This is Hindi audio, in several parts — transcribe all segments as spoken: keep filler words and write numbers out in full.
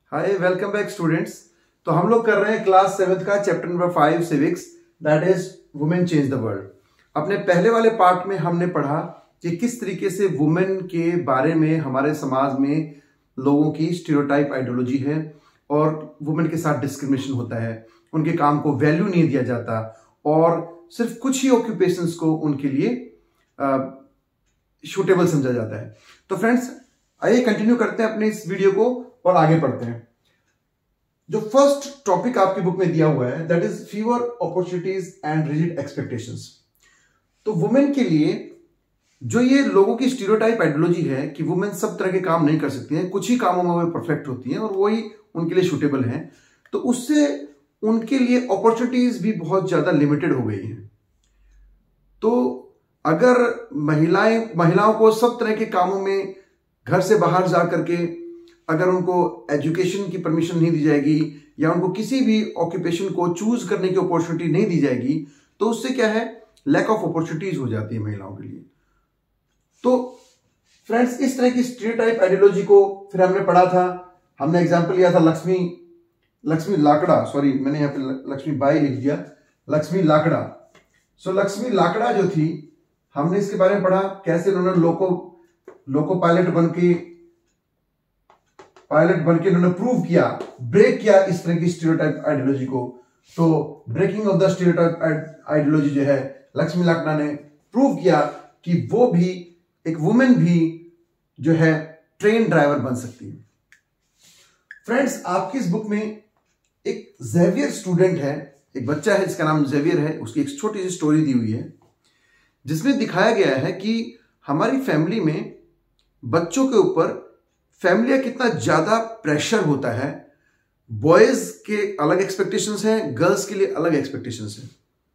Hi welcome back students. तो हम लोग कर रहे हैं क्लास सेवेंथ का chapter number five civics, that is women change the world. अपने पहले वाले पार्ट में हमने पढ़ा कि किस तरीके से वुमेन के बारे में हमारे समाज में लोगों की स्टीरियोटाइप आइडियोलॉजी है और वुमेन के साथ डिस्क्रिमिनेशन होता है, उनके काम को वैल्यू नहीं दिया जाता और सिर्फ कुछ ही ऑक्यूपेशंस को उनके लिए सूटेबल समझा जाता है। तो फ्रेंड्स आइए कंटिन्यू करते हैं अपने इस वीडियो को और आगे बढ़ते हैं। जो फर्स्ट टॉपिक आपकी बुक में दिया हुआ है that is fewer opportunities and rigid expectations. तो वुमेन के लिए जो ये लोगों की स्टीरियोटाइप आइडियोलॉजी है कि वुमेन सब तरह के काम नहीं कर सकती हैं, कुछ ही कामों में वो परफेक्ट होती हैं और वही उनके लिए सूटेबल हैं, तो उससे उनके लिए अपॉर्चुनिटीज भी बहुत ज्यादा लिमिटेड हो गई हैं। तो अगर महिलाएं महिलाओं को सब तरह के कामों में घर से बाहर जा करके अगर उनको एजुकेशन की परमिशन नहीं दी जाएगी या उनको किसी भी ऑक्यूपेशन को चूज करने की अपॉर्चुनिटी नहीं दी जाएगी तो उससे क्या है, लैक ऑफ अपॉर्चुनिटीज हो जाती है महिलाओं के लिए। तो फ्रेंड्स इस तरह की स्टीरियोटाइप आइडियोलॉजी को फिर हमने पढ़ा था। हमने एग्जांपल लिया था लक्ष्मी लक्ष्मी लाकड़ा, सॉरी मैंने यहाँ पे लक्ष्मी बाई लिख दिया, लक्ष्मी लाकड़ा। सो लक्ष्मी लाकड़ा जो थी हमने इसके बारे में पढ़ा, कैसे उन्होंने लोको लोको पायलट बन के पायलट बनके उन्होंने प्रूव किया, ब्रेक किया इस तरह की स्टीरियोटाइप आइडियोलॉजी को। तो breaking of the stereotype ideology जो है लक्ष्मी लाकड़ा ने प्रूव किया कि वो भी एक वुमेन भी जो है ट्रेन ड्राइवर बन सकती है। फ्रेंड्स आपकी इस बुक में एक जेवियर स्टूडेंट है, एक बच्चा है जिसका नाम जेवियर है, उसकी एक छोटी सी स्टोरी दी हुई है जिसमें दिखाया गया है कि हमारी फैमिली में बच्चों के ऊपर फैमिली का कितना ज्यादा प्रेशर होता है। बॉयज के अलग एक्सपेक्टेशंस हैं, गर्ल्स के लिए अलग एक्सपेक्टेशंस हैं।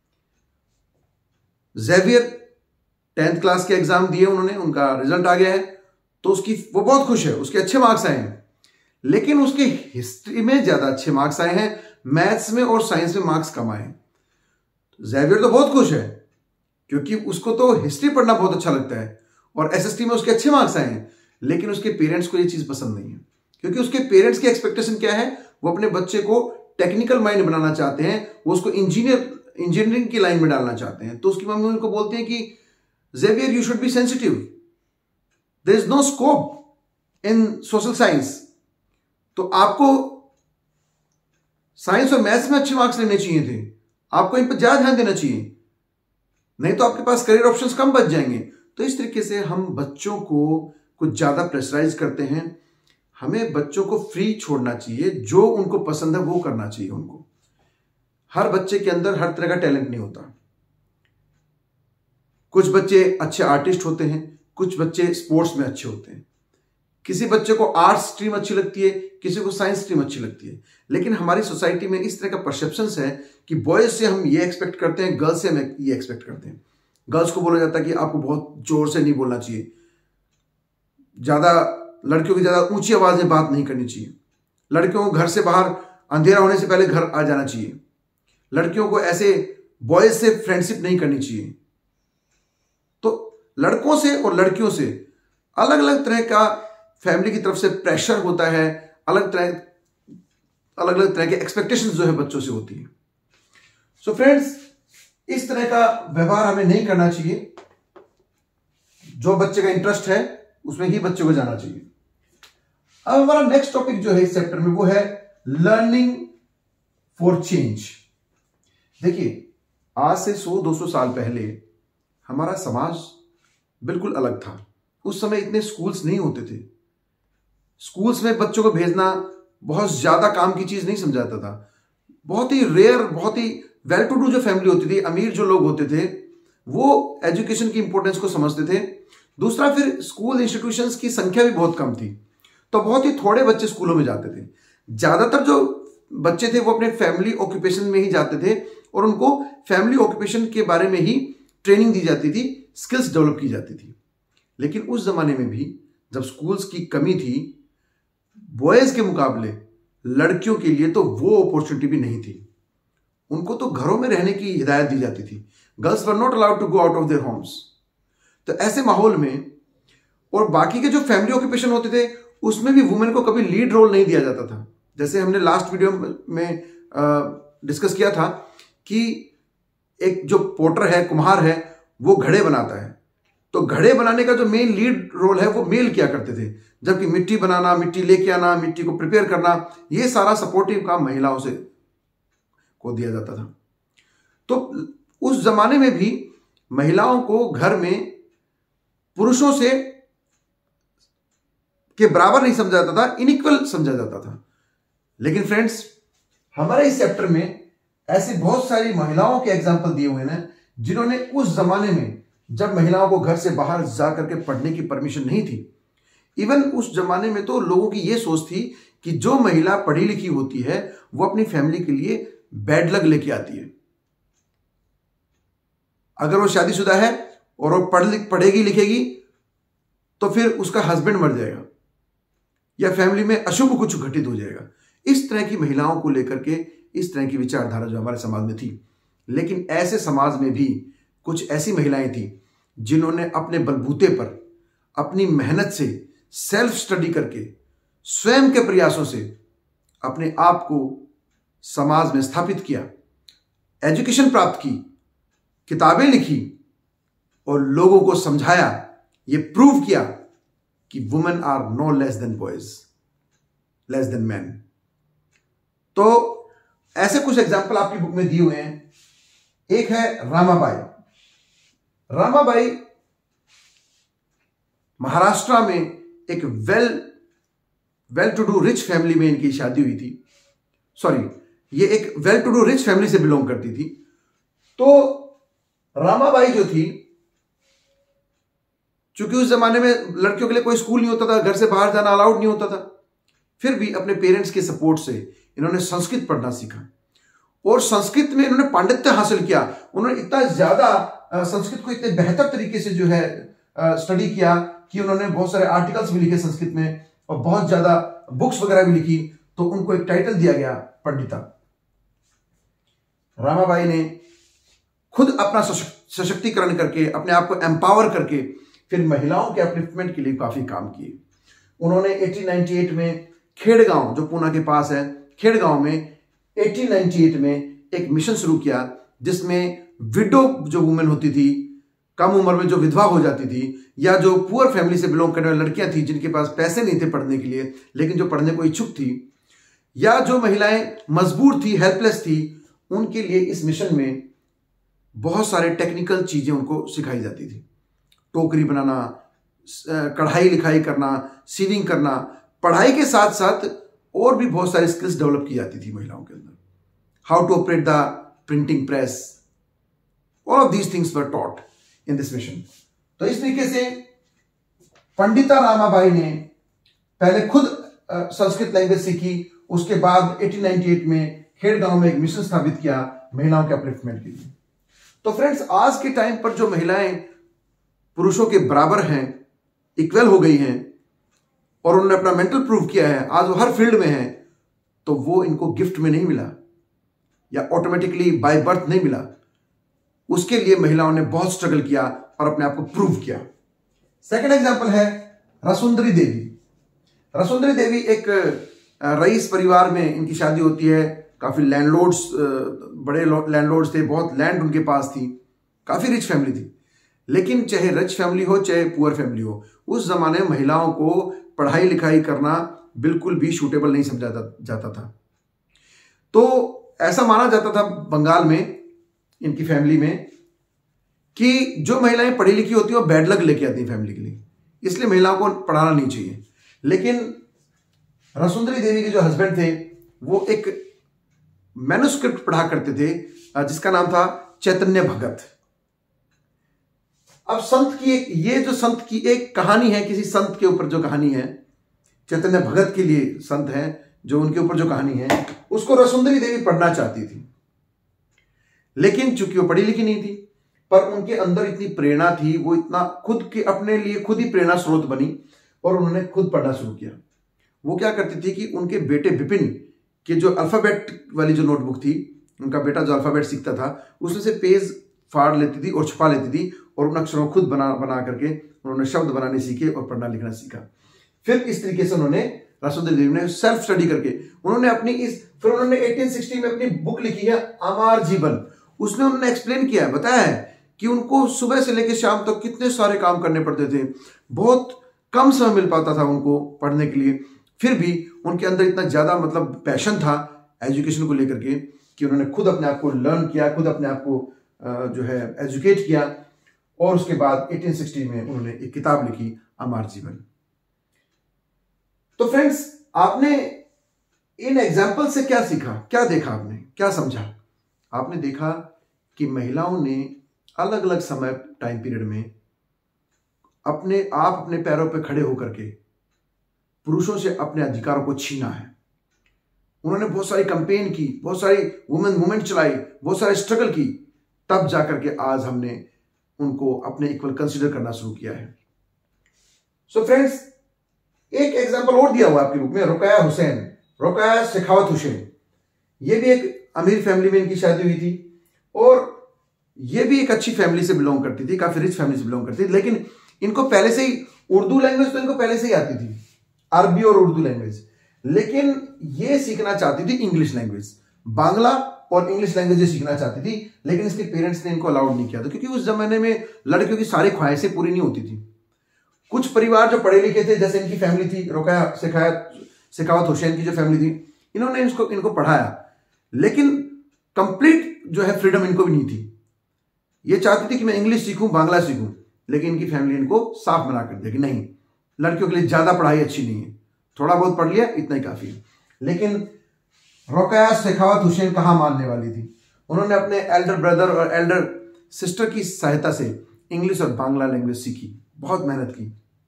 जेवियर टेंथ क्लास के एग्जाम दिए उन्होंने, उनका रिजल्ट आ गया है तो उसकी वो बहुत खुश है, उसके अच्छे मार्क्स आए हैं, लेकिन उसके हिस्ट्री में ज्यादा अच्छे मार्क्स आए हैं, मैथ्स में और साइंस में मार्क्स कम आए हैं। जेवियर तो बहुत खुश है क्योंकि उसको तो हिस्ट्री पढ़ना बहुत अच्छा लगता है और एसएसटी में उसके अच्छे मार्क्स आए हैं, लेकिन उसके पेरेंट्स को ये चीज पसंद नहीं है क्योंकि उसके पेरेंट्स की एक्सपेक्टेशन क्या है, वो अपने बच्चे को टेक्निकल माइंड बनाना चाहते हैं, वो उसको इंजीनियर इंजीनियरिंग की लाइन में डालना चाहते हैं। तो उसकी मम्मी उनको बोलती है कि Xavier you should be sensitive, there is no scope in social science. तो आपको साइंस और मैथ्स में अच्छे मार्क्स लेने चाहिए थे, आपको इन पर ज्यादा ध्यान देना चाहिए, नहीं तो आपके पास करियर ऑप्शंस कम बच जाएंगे। तो इस तरीके से हम बच्चों को कुछ ज्यादा प्रेशराइज करते हैं। हमें बच्चों को फ्री छोड़ना चाहिए, जो उनको पसंद है वो करना चाहिए उनको। हर बच्चे के अंदर हर तरह का टैलेंट नहीं होता। कुछ बच्चे अच्छे आर्टिस्ट होते हैं, कुछ बच्चे स्पोर्ट्स में अच्छे होते हैं, किसी बच्चे को आर्ट्स स्ट्रीम अच्छी लगती है, किसी को साइंस स्ट्रीम अच्छी लगती है। लेकिन हमारी सोसाइटी में इस तरह का परसेप्शन है कि बॉयज से हम ये एक्सपेक्ट करते हैं, गर्ल्स से हम ये एक्सपेक्ट करते हैं। गर्ल्स को बोला जाता है कि आपको बहुत जोर से नहीं बोलना चाहिए, ज्यादा लड़कियों की ज्यादा ऊंची आवाज में बात नहीं करनी चाहिए, लड़कियों को घर से बाहर अंधेरा होने से पहले घर आ जाना चाहिए, लड़कियों को ऐसे बॉयज से फ्रेंडशिप नहीं करनी चाहिए। तो लड़कों से और लड़कियों से अलग अलग तरह का फैमिली की तरफ से प्रेशर होता है, अलग तरह अलग अलग तरह के एक्सपेक्टेशंस जो है बच्चों से होती है। सो फ्रेंड्स इस तरह का व्यवहार हमें नहीं करना चाहिए। जो बच्चे का इंटरेस्ट है उसमें ही बच्चे को जाना चाहिए। अब हमारा नेक्स्ट टॉपिक जो है इस चैप्टर में वो है लर्निंग फॉर चेंज। देखिए आज से सौ दो सौ साल पहले हमारा समाज बिल्कुल अलग था। उस समय इतने स्कूल्स नहीं होते थे, स्कूल्स में बच्चों को भेजना बहुत ज्यादा काम की चीज नहीं समझाता था। बहुत ही रेयर, बहुत ही वेल टू डू जो फैमिली होती थी, अमीर जो लोग होते थे, वो एजुकेशन की इंपॉर्टेंस को समझते थे। दूसरा फिर स्कूल इंस्टीट्यूशंस की संख्या भी बहुत कम थी, तो बहुत ही थोड़े बच्चे स्कूलों में जाते थे। ज्यादातर जो बच्चे थे वो अपने फैमिली ऑक्यूपेशन में ही जाते थे और उनको फैमिली ऑक्यूपेशन के बारे में ही ट्रेनिंग दी जाती थी, स्किल्स डेवलप की जाती थी। लेकिन उस जमाने में भी जब स्कूल्स की कमी थी, बॉयज के मुकाबले लड़कियों के लिए तो वो अपॉर्चुनिटी भी नहीं थी। उनको तो घरों में रहने की हिदायत दी जाती थी। Girls were not allowed to go out of their homes. तो ऐसे माहौल में और बाकी के जो फैमिली ऑक्यूपेशन होते थे उसमें भी वुमेन को कभी लीड रोल नहीं दिया जाता था। जैसे हमने लास्ट वीडियो में डिस्कस किया था कि एक जो पोटर है, कुम्हार है, वो घड़े बनाता है, तो घड़े बनाने का जो मेन लीड रोल है वो मेल किया करते थे, जबकि मिट्टी बनाना, मिट्टी लेके आना, मिट्टी को प्रिपेयर करना, ये सारा सपोर्टिव काम महिलाओं से को दिया जाता था। तो उस जमाने में भी महिलाओं को घर में पुरुषों से के बराबर नहीं समझा जाता था, इनइक्वल समझा जाता था। लेकिन फ्रेंड्स, हमारे इस चैप्टर में ऐसी बहुत सारी महिलाओं के एग्जाम्पल दिए हुए हैं जिन्होंने उस जमाने में, जब महिलाओं को घर से बाहर जाकर के पढ़ने की परमिशन नहीं थी, इवन उस जमाने में तो लोगों की यह सोच थी कि जो महिला पढ़ी लिखी होती है वो अपनी फैमिली के लिए बैड लक लेके आती है। अगर वो शादीशुदा है और वो पढ़ लिख पढ़ेगी लिखेगी तो फिर उसका हस्बैंड मर जाएगा या फैमिली में अशुभ कुछ घटित हो जाएगा। इस तरह की महिलाओं को लेकर के इस तरह की विचारधारा जो हमारे समाज में थी। लेकिन ऐसे समाज में भी कुछ ऐसी महिलाएं थी जिन्होंने अपने बलबूते पर, अपनी मेहनत से, सेल्फ स्टडी करके, स्वयं के प्रयासों से अपने आप को समाज में स्थापित किया, एजुकेशन प्राप्त की, किताबें लिखी और लोगों को समझाया, ये प्रूव किया कि women are no less than boys, less than man. तो ऐसे कुछ एग्जाम्पल आपकी बुक में दिए हुए हैं। एक है रामाबाई। रामाबाई महाराष्ट्र में एक well well to do rich family में इनकी शादी हुई थी। सॉरी, ये एक well to do rich family से बिलोंग करती थी। तो रामाबाई जो थी, चूंकि उस जमाने में लड़कियों के लिए कोई स्कूल नहीं होता था, घर से बाहर जाना अलाउड नहीं होता था, फिर भी अपने पेरेंट्स के सपोर्ट से इन्होंने संस्कृत पढ़ना सीखा और संस्कृत में इन्होंने पांडित्य हासिल किया। उन्होंने इतना ज्यादा संस्कृत को इतने बेहतर तरीके से जो है स्टडी किया कि उन्होंने बहुत सारे आर्टिकल्स भी लिखे संस्कृत में और बहुत ज्यादा बुक्स वगैरह भी लिखी। तो उनको एक टाइटल दिया गया पंडिता। रामाबाई ने खुद अपना सशक्तिकरण करके, अपने आप को एम्पावर करके, फिर महिलाओं के अपलिफ्टमेंट के लिए काफी काम किए। उन्होंने अठारह सौ अट्ठानवे में खेड़गांव, जो पूना के पास है, खेड़गांव में अठारह सौ अट्ठानवे में एक मिशन शुरू किया जिसमें विडो जो वुमेन होती थी, कम उम्र में जो विधवा हो जाती थी, या जो पुअर फैमिली से बिलोंग करने वाली लड़कियां थी जिनके पास पैसे नहीं थे पढ़ने के लिए लेकिन जो पढ़ने को इच्छुक थी, या जो महिलाएं मजबूर थी, हेल्पलेस थी, उनके लिए इस मिशन में बहुत सारे टेक्निकल चीजें उनको सिखाई जाती थी। टोकरी बनाना, कढ़ाई लिखाई करना, सीविंग करना, पढ़ाई के साथ साथ और भी बहुत सारी स्किल्स डेवलप की जाती थी महिलाओं के अंदर। How to operate the printing press, all of these things were taught in this mission. तो इस तरीके से पंडिता रामाबाई ने पहले खुद संस्कृत लैंग्वेज सीखी, उसके बाद अठारह सौ अट्ठानवे में खेड़गांव में एक मिशन स्थापित किया महिलाओं के अपलिफ्टमेंट के लिए। तो फ्रेंड्स, आज के टाइम पर जो महिलाएं पुरुषों के बराबर हैं, इक्वल हो गई हैं और उन्होंने अपना मेंटल प्रूव किया है, आज वो हर फील्ड में हैं, तो वो इनको गिफ्ट में नहीं मिला या ऑटोमेटिकली बाय बर्थ नहीं मिला। उसके लिए महिलाओं ने बहुत स्ट्रगल किया और अपने आप को प्रूव किया। सेकंड एग्जांपल है रसुंदरी देवी। रसुंदरी देवी एक रईस परिवार में इनकी शादी होती है। काफी लैंडलॉर्ड्स, बड़े लैंडलॉर्ड्स थे, बहुत लैंड उनके पास थी, काफी रिच फैमिली थी। लेकिन चाहे रिच फैमिली हो चाहे पुअर फैमिली हो, उस जमाने में महिलाओं को पढ़ाई लिखाई करना बिल्कुल भी सूटेबल नहीं समझा जाता था। तो ऐसा माना जाता था बंगाल में, इनकी फैमिली में, कि जो महिलाएं पढ़ी लिखी होती हैं वो बैड लक लेके आती हैं फैमिली के लिए, इसलिए महिलाओं को पढ़ाना नहीं चाहिए। लेकिन रसुंदरी देवी के जो हस्बैंड थे वो एक मैन्युस्क्रिप्ट पढ़ा करते थे जिसका नाम था चैतन्य भगत। अब संत की एक, ये जो संत की एक कहानी है, किसी संत के ऊपर जो कहानी है, चैतन्य भगत के लिए संत है जो उनके ऊपर जो कहानी है, उसको रसुंदरी देवी पढ़ना चाहती थी। लेकिन चूंकि वो पढ़ी लिखी नहीं थी, पर उनके अंदर इतनी प्रेरणा थी, वो इतना खुद के अपने लिए खुद ही प्रेरणा स्रोत बनी और उन्होंने खुद पढ़ना शुरू किया। वो क्या करती थी कि उनके बेटे विपिन के जो अल्फाबेट वाली जो नोटबुक थी, उनका बेटा जो अल्फाबेट सीखता था, उसमें से पेज फाड़ लेती थी और छुपा लेती थी और उन अक्षरों को खुद बना बना करके उन्होंने शब्द बनाने सीखे और पढ़ना लिखना सीखा। फिर इस तरीके से उन्होंने रासुंदरी देवी ने सेल्फ स्टडी करके उन्होंने अपनी इस फिर उन्होंने अठारह सौ साठ में अपनी बुक लिखी है अमर जीवन। उसमें उन्होंने एक्सप्लेन किया है, बताया है कि उनको सुबह से लेकर शाम तक कितने सारे काम करने पड़ते थे, बहुत कम समय मिल पाता था उनको पढ़ने के लिए, फिर भी उनके अंदर इतना ज्यादा मतलब पैशन था एजुकेशन को लेकर के कि उन्होंने खुद अपने आप को लर्न किया, खुद अपने आप को जो है एजुकेट किया, और उसके बाद अठारह सौ साठ में उन्होंने एक किताब लिखी अमर जीवन। तो फ्रेंड्स, आपने इन एग्जाम्पल से क्या सीखा, क्या देखा, आपने क्या समझा? आपने देखा कि महिलाओं ने अलग अलग समय टाइम पीरियड में अपने आप अपने पैरों पर खड़े होकर के पुरुषों से अपने अधिकारों को छीना है। उन्होंने बहुत सारी कैंपेन की, बहुत सारी वुमेन मूवमेंट चलाई, बहुत सारे स्ट्रगल की, तब जाकर के आज हमने उनको अपने इक्वल कंसीडर करना शुरू किया है। सो फ्रेंड्स, एक एग्जांपल और दिया हुआ आपकी बुक में, रुकैया हुसैन, रुकैया शेखावत हुसैन। ये भी एक अमीर फैमिली में इनकी शादी हुई थी और ये भी एक अच्छी फैमिली से बिलोंग करती थी, काफी रिच फैमिली से बिलोंग करती थी, लेकिन इनको पहले से ही उर्दू लैंग्वेज तो इनको पहले से ही आती थी, अरबी और उर्दू लैंग्वेज, लेकिन ये सीखना चाहती थी इंग्लिश लैंग्वेज, बांग्ला और इंग्लिश लैंग्वेज सीखना चाहती थी, लेकिन इसके पेरेंट्स ने इनको अलाउड नहीं किया था, क्योंकि उस जमाने में लड़कियों की सारी ख्वाहिशें पूरी नहीं होती थी। कुछ परिवार जो पढ़े लिखे थे, जैसे इनकी फैमिली थी, रुकैया शेखावत शेखावत हुसैन की जो फैमिली थी, इन्होंने इसको इनको पढ़ाया, लेकिन कंप्लीट जो है फ्रीडम इनको भी नहीं थी। ये चाहती थी कि मैं इंग्लिश सीखूं, बांग्ला सीखूं, लेकिन इनकी फैमिली इनको साफ मना कर दिया कि नहीं, लड़कियों के लिए ज्यादा पढ़ाई अच्छी नहीं है, थोड़ा बहुत पढ़ लिया इतना ही काफी है। लेकिन रुकैया शेखावत हुसैन कहां मानने वाली थी, उन्होंने अपने एल्डर ब्रदर और एल्डर सिस्टर की सहायता से इंग्लिश और बांग्ला लैंग्वेज सीखी, बहुत मेहनत की।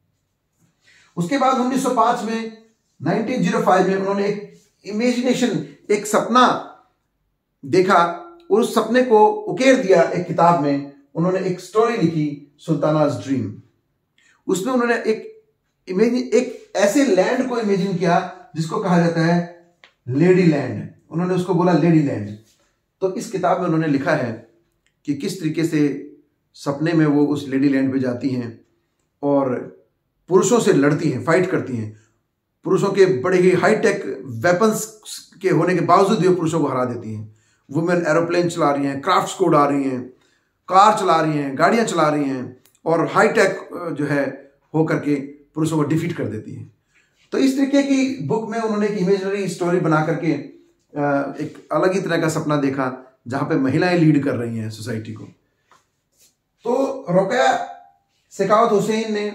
उसके बाद उन्नीस सौ पाँच में उन्नीस सौ पाँच में उन्होंने एक इमेजिनेशन, एक सपना देखा, उस सपने को उकेर दिया एक किताब में। उन्होंने एक स्टोरी लिखी, सुल्तानाज ड्रीम। उसमें उन्होंने एक इमेजिन एक ऐसे लैंड को इमेजिन किया जिसको कहा जाता है लेडी लैंड, उन्होंने उसको बोला लेडी लैंड। तो इस किताब में उन्होंने लिखा है कि किस तरीके से सपने में वो उस लेडी लैंड पे जाती हैं और पुरुषों से लड़ती हैं, फाइट करती हैं, पुरुषों के बड़े ही हाईटेक वेपन्स के होने के बावजूद भी पुरुषों को हरा देती हैं। वुमेन एरोप्लेन चला रही हैं, क्राफ्ट्स को उड़ा रही हैं, कार चला रही हैं, गाड़ियां चला रही हैं और हाईटेक जो है होकर के पुरुषों को डिफीट कर देती हैं। तो इस तरीके की बुक में उन्होंने एक इमेजिनरी स्टोरी बना करके एक अलग ही तरह का सपना देखा, जहां पे महिलाएं लीड कर रही हैं सोसाइटी को। तो रुकैया शेखावत हुसैन ने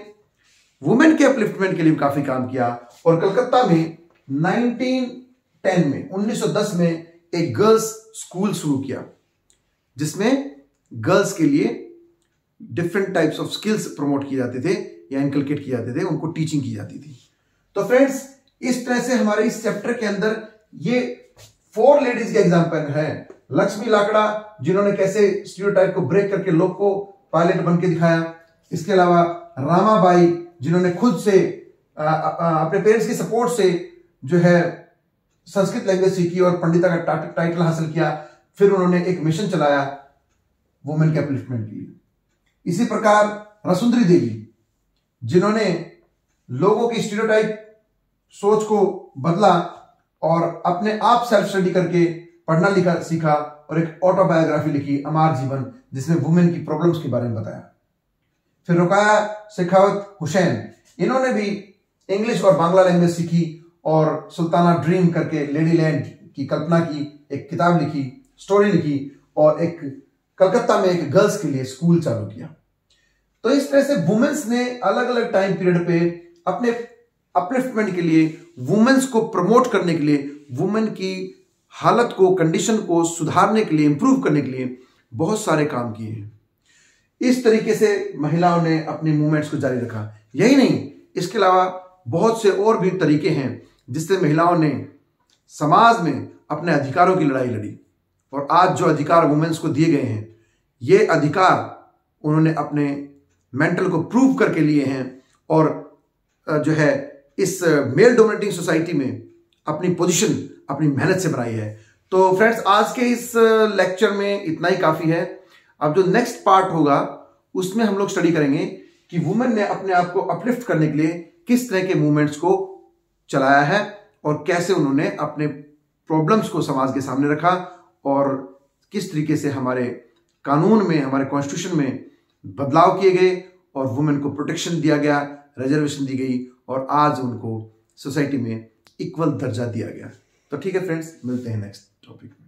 वुमेन के अपलिफ्टमेंट के लिए काफी काम किया और कलकत्ता में उन्नीस सौ दस में उन्नीस सौ दस में एक गर्ल्स स्कूल शुरू किया, जिसमें गर्ल्स के लिए different types of skills promote किए जाते थे या इनकलकेट किए जाते थे, उनको टीचिंग की जाती थी। तो फ्रेंड्स, इस तरह से हमारे इस चैप्टर के अंदर ये फोर लेडीज के एग्जाम्पल है। लक्ष्मी लाकड़ा, जिन्होंने कैसे स्टीरियोटाइप को ब्रेक करके लोग को पायलट बन के दिखाया। इसके अलावा रामाबाई, जिन्होंने खुद से आ, आ, अपने पेरेंट्स की सपोर्ट से जो है संस्कृत लैंग्वेज सीखी और पंडिता का टा, टाइटल हासिल किया। फिर उन्होंने एक मिशन चलाया वुमेन के अपलिफ्टमेंट के लिए। इसी प्रकार रासुंदरी देवी, जिन्होंने लोगों की स्टीरियोटाइप सोच को बदला और अपने आप सेल्फ स्टडी करके पढ़ना लिखा सीखा और एक ऑटोबायोग्राफी लिखी अमर जीवन, जिसमें वुमेन की प्रॉब्लम्स के बारे में बताया। फिर रुकैया शेखावत हुसैन, इन्होंने भी इंग्लिश और बांग्ला लैंग्वेज सीखी और सुल्ताना ड्रीम करके लेडी लैंड की कल्पना की, एक किताब लिखी, स्टोरी लिखी और एक कलकत्ता में एक गर्ल्स के लिए स्कूल चालू किया। तो इस तरह से वुमेन्स ने अलग अलग टाइम पीरियड पे अपने अपलिफ्टमेंट के लिए, वुमेन्स को प्रमोट करने के लिए, वुमेन की हालत को, कंडीशन को सुधारने के लिए, इंप्रूव करने के लिए बहुत सारे काम किए हैं। इस तरीके से महिलाओं ने अपनी मूवमेंट्स को जारी रखा। यही नहीं, इसके अलावा बहुत से और भी तरीके हैं जिससे महिलाओं ने समाज में अपने अधिकारों की लड़ाई लड़ी और आज जो अधिकार वुमेन्स को दिए गए हैं, ये अधिकार उन्होंने अपने मेंटल को प्रूव करके लिए हैं और जो है इस मेल डोमिनेटिंग सोसाइटी में अपनी पोजीशन अपनी मेहनत से बनाई है। तो फ्रेंड्स, आज के इस लेक्चर में इतना ही काफी है। अब जो नेक्स्ट पार्ट होगा उसमें हम लोग स्टडी करेंगे कि वुमेन ने अपने आप को अपलिफ्ट करने के लिए किस तरह के मूवमेंट्स को चलाया है और कैसे उन्होंने अपने प्रॉब्लम्स को समाज के सामने रखा और किस तरीके से हमारे कानून में, हमारे कॉन्स्टिट्यूशन में बदलाव किए गए और वुमेन को प्रोटेक्शन दिया गया, रिजर्वेशन दी गई और आज उनको सोसाइटी में इक्वल दर्जा दिया गया। तो ठीक है फ्रेंड्स, मिलते हैं नेक्स्ट टॉपिक में।